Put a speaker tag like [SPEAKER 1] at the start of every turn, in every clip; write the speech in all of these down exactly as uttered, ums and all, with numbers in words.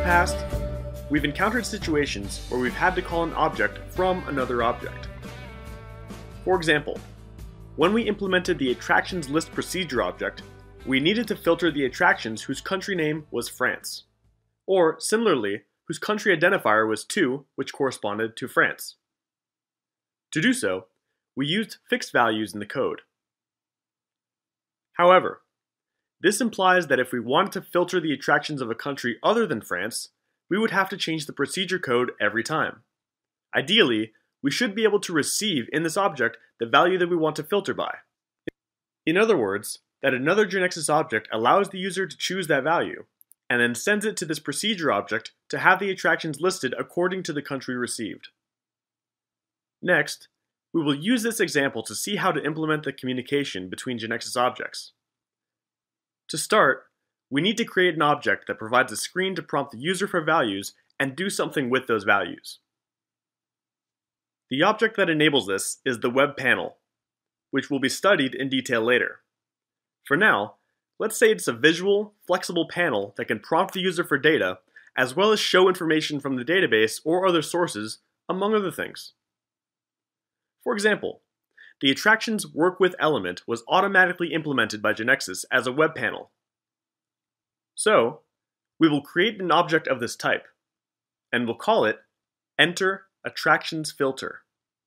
[SPEAKER 1] past, we've encountered situations where we've had to call an object from another object. For example, when we implemented the attractions list procedure object, we needed to filter the attractions whose country name was France, or similarly, whose country identifier was two, which corresponded to France. To do so, we used fixed values in the code. However, this implies that if we wanted to filter the attractions of a country other than France, we would have to change the procedure code every time. Ideally, we should be able to receive in this object the value that we want to filter by. In other words, that another GeneXus object allows the user to choose that value, and then sends it to this procedure object to have the attractions listed according to the country received. Next, we will use this example to see how to implement the communication between GeneXus objects. To start, we need to create an object that provides a screen to prompt the user for values and do something with those values. The object that enables this is the web panel, which will be studied in detail later. For now, let's say it's a visual, flexible panel that can prompt the user for data, as well as show information from the database or other sources, among other things. For example, the attractions work with element was automatically implemented by GeneXus as a web panel. So, we will create an object of this type, and we'll call it enter attractions filter.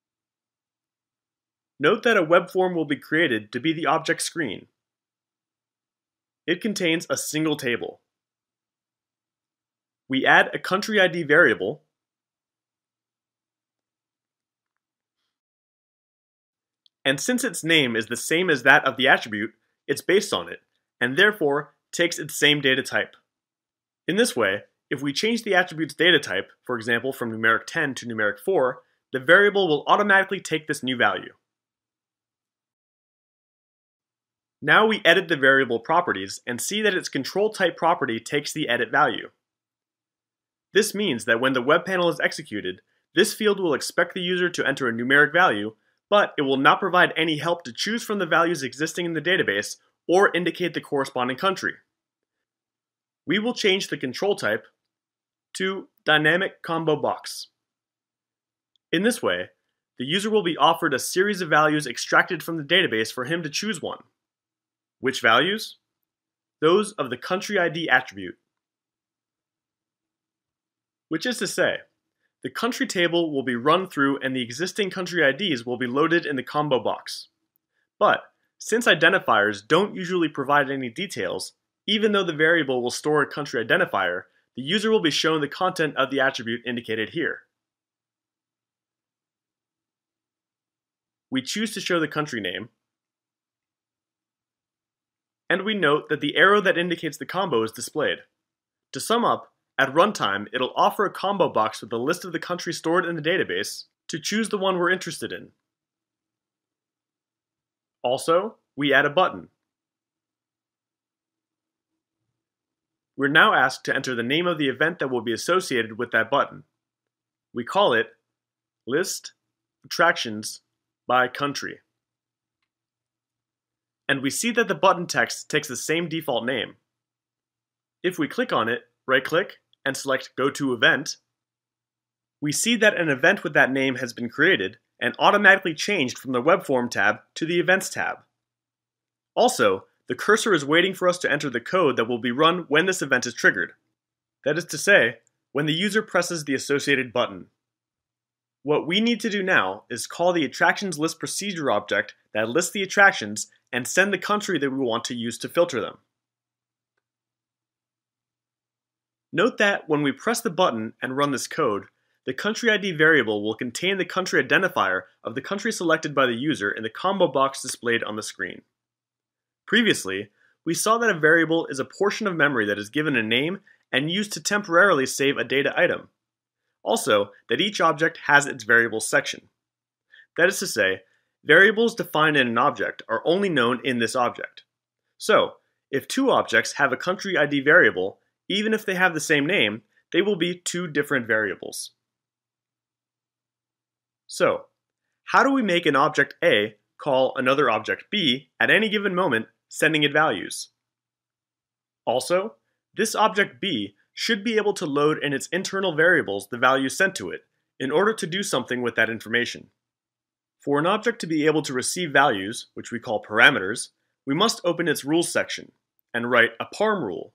[SPEAKER 1] Note that a web form will be created to be the object screen. It contains a single table. We add a country I D variable, and since its name is the same as that of the attribute, it's based on it, and therefore takes its same data type. In this way, if we change the attribute's data type, for example from numeric ten to numeric four, the variable will automatically take this new value. Now we edit the variable properties and see that its control type property takes the edit value. This means that when the web panel is executed, this field will expect the user to enter a numeric value, but it will not provide any help to choose from the values existing in the database or indicate the corresponding country. We will change the control type to dynamic combo box. In this way, the user will be offered a series of values extracted from the database for him to choose one. Which values? Those of the country I D attribute. Which is to say, the country table will be run through and the existing country I Ds will be loaded in the combo box. But, since identifiers don't usually provide any details, even though the variable will store a country identifier, the user will be shown the content of the attribute indicated here. We choose to show the country name, and we note that the arrow that indicates the combo is displayed. To sum up, at runtime, it'll offer a combo box with a list of the countries stored in the database to choose the one we're interested in. Also, we add a button. We're now asked to enter the name of the event that will be associated with that button. We call it list attractions by country. And we see that the button text takes the same default name. If we click on it, right-click, and select Go to Event, we see that an event with that name has been created and automatically changed from the Web Form tab to the Events tab. Also, the cursor is waiting for us to enter the code that will be run when this event is triggered. That is to say, when the user presses the associated button. What we need to do now is call the attractions list procedure object that lists the attractions and send the country that we want to use to filter them. Note that when we press the button and run this code, the country I D variable will contain the country identifier of the country selected by the user in the combo box displayed on the screen. Previously, we saw that a variable is a portion of memory that is given a name and used to temporarily save a data item. Also, that each object has its variables section. That is to say, variables defined in an object are only known in this object. So, if two objects have a country I D variable, even if they have the same name, they will be two different variables. So, how do we make an object A call another object B at any given moment, sending it values? Also, this object B should be able to load in its internal variables the values sent to it in order to do something with that information. For an object to be able to receive values, which we call parameters, we must open its rules section and write a parm rule.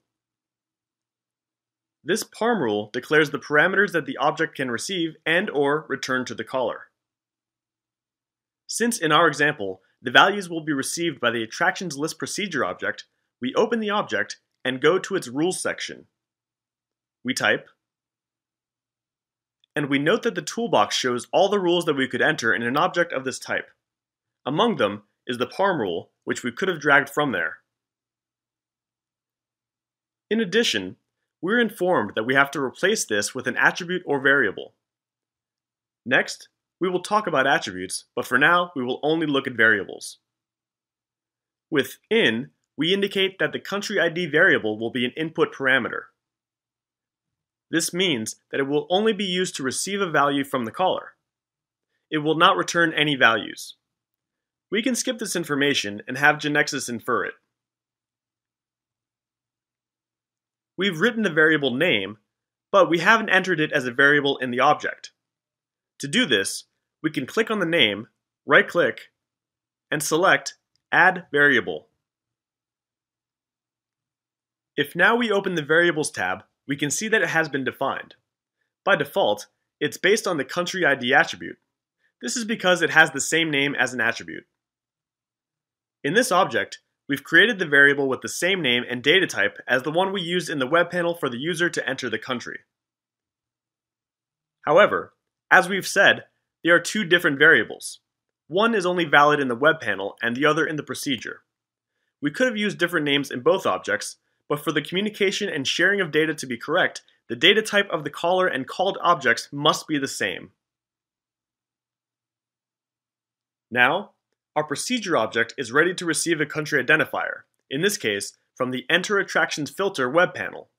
[SPEAKER 1] This parm rule declares the parameters that the object can receive and or return to the caller. Since in our example, the values will be received by the attractions list procedure object, we open the object and go to its rules section. We type, and we note that the toolbox shows all the rules that we could enter in an object of this type. Among them is the parm rule, which we could have dragged from there. In addition, we're informed that we have to replace this with an attribute or variable. Next, we will talk about attributes, but for now, we will only look at variables. With in, we indicate that the country I D variable will be an input parameter. This means that it will only be used to receive a value from the caller. It will not return any values. We can skip this information and have GeneXus infer it. We've written the variable name, but we haven't entered it as a variable in the object. To do this, we can click on the name, right-click, and select Add Variable. If now we open the Variables tab, we can see that it has been defined. By default, it's based on the country I D attribute. This is because it has the same name as an attribute. In this object, we've created the variable with the same name and data type as the one we used in the web panel for the user to enter the country. However, as we've said, there are two different variables. One is only valid in the web panel and the other in the procedure. We could have used different names in both objects, but for the communication and sharing of data to be correct, the data type of the caller and called objects must be the same. Now, our procedure object is ready to receive a country identifier, in this case, from the Enter Attractions Filter web panel.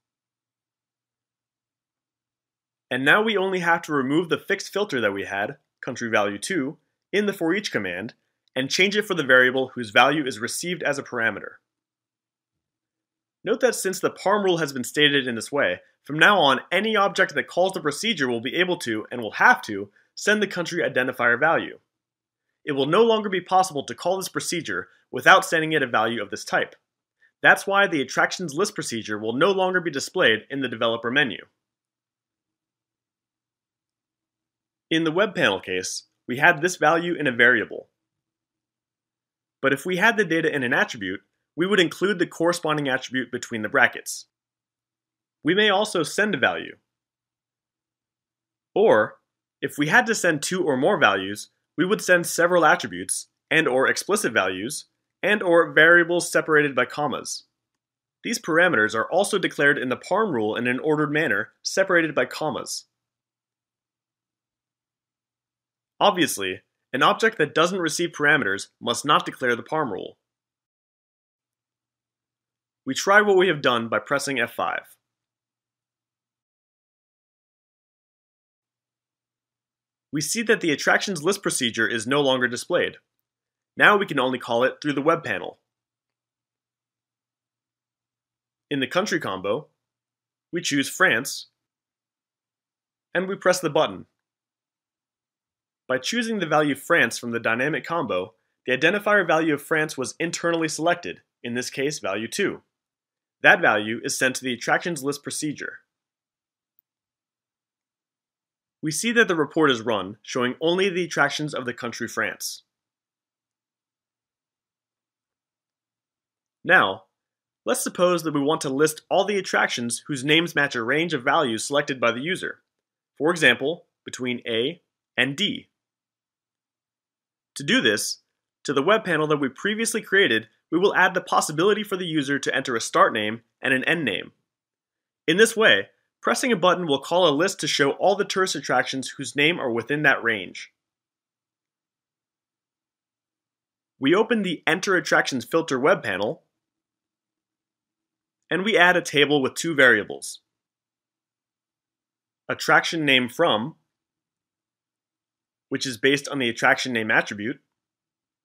[SPEAKER 1] And now we only have to remove the fixed filter that we had, country value two, in the for each command, and change it for the variable whose value is received as a parameter. Note that since the parm rule has been stated in this way, from now on any object that calls the procedure will be able to, and will have to, send the country identifier value. It will no longer be possible to call this procedure without sending it a value of this type. That's why the attractions list procedure will no longer be displayed in the developer menu. In the web panel case, we had this value in a variable. But if we had the data in an attribute, we would include the corresponding attribute between the brackets. We may also send a value. Or, if we had to send two or more values, we would send several attributes, and or explicit values, and or variables separated by commas. These parameters are also declared in the parm rule in an ordered manner, separated by commas. Obviously, an object that doesn't receive parameters must not declare the parm rule. We try what we have done by pressing F five. We see that the attractions list procedure is no longer displayed. Now we can only call it through the web panel. In the country combo, we choose France, and we press the button. By choosing the value France from the dynamic combo, the identifier value of France was internally selected, in this case value two. That value is sent to the attractions list procedure. We see that the report is run, showing only the attractions of the country France. Now, let's suppose that we want to list all the attractions whose names match a range of values selected by the user. For example, between A and D. To do this, to the web panel that we previously created, we will add the possibility for the user to enter a start name and an end name. In this way, pressing a button will call a list to show all the tourist attractions whose name are within that range. We open the Enter Attractions Filter web panel, and we add a table with two variables. Attraction name from, which is based on the attraction name attribute,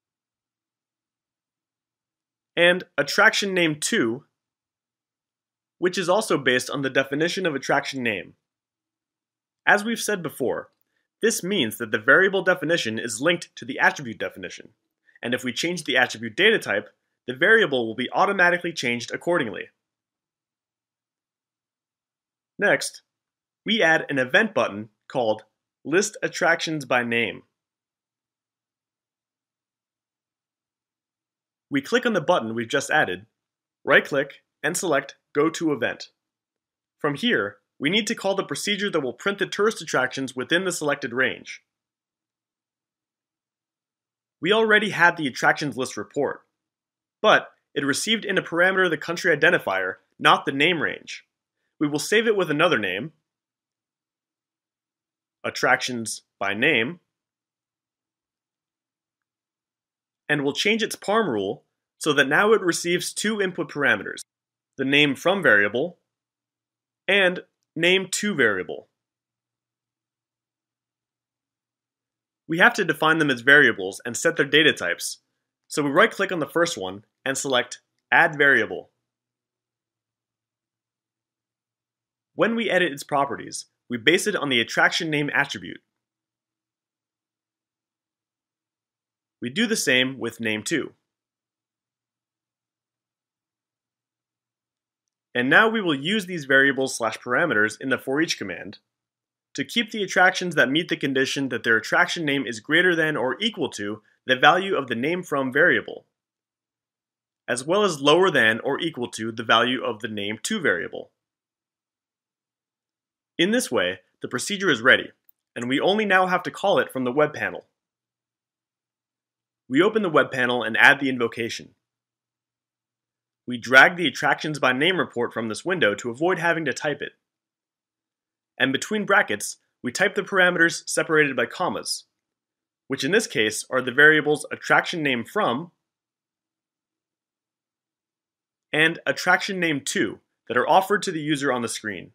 [SPEAKER 1] and attraction name to, which is also based on the definition of attraction name. As we've said before, this means that the variable definition is linked to the attribute definition, and if we change the attribute data type, the variable will be automatically changed accordingly. Next, we add an event button called List Attractions by Name. We click on the button we've just added, right-click, and select Go to Event. From here, we need to call the procedure that will print the tourist attractions within the selected range. We already had the attractions list report, but it received in a parameter the country identifier, not the name range. We will save it with another name, attractions by name, and we'll change its Parm rule so that now it receives two input parameters, the name from variable and name to variable. We have to define them as variables and set their data types, so we right-click on the first one and select Add Variable. When we edit its properties, we base it on the attraction name attribute. We do the same with name to. And now we will use these variables slash parameters in the for each command to keep the attractions that meet the condition that their attraction name is greater than or equal to the value of the name from variable, as well as lower than or equal to the value of the name to variable. In this way, the procedure is ready, and we only now have to call it from the web panel. We open the web panel and add the invocation. We drag the attractions by name report from this window to avoid having to type it. And between brackets, we type the parameters separated by commas, which in this case are the variables attraction name from and attraction name to that are offered to the user on the screen.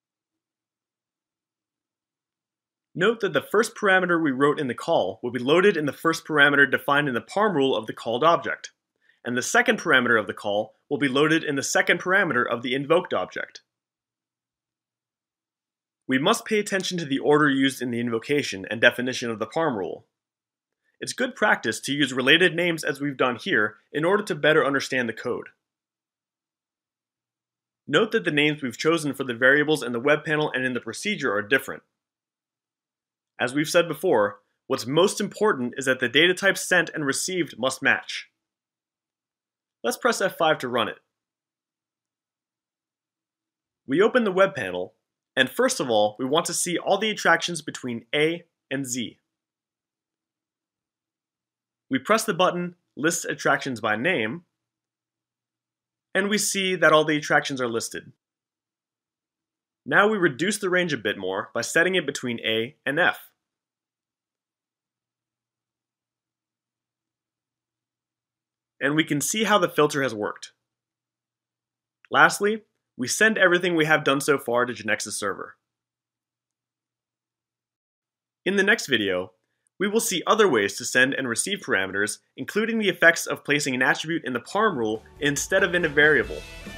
[SPEAKER 1] Note that the first parameter we wrote in the call will be loaded in the first parameter defined in the Parm rule of the called object, and the second parameter of the call will be loaded in the second parameter of the invoked object. We must pay attention to the order used in the invocation and definition of the Parm rule. It's good practice to use related names as we've done here in order to better understand the code. Note that the names we've chosen for the variables in the web panel and in the procedure are different. As we've said before, what's most important is that the data types sent and received must match. Let's press F five to run it. We open the web panel, and first of all, we want to see all the attractions between A and Z. We press the button List Attractions by Name, and we see that all the attractions are listed. Now we reduce the range a bit more by setting it between A and F. And we can see how the filter has worked. Lastly, we send everything we have done so far to GeneXus server. In the next video, we will see other ways to send and receive parameters, including the effects of placing an attribute in the Parm rule instead of in a variable.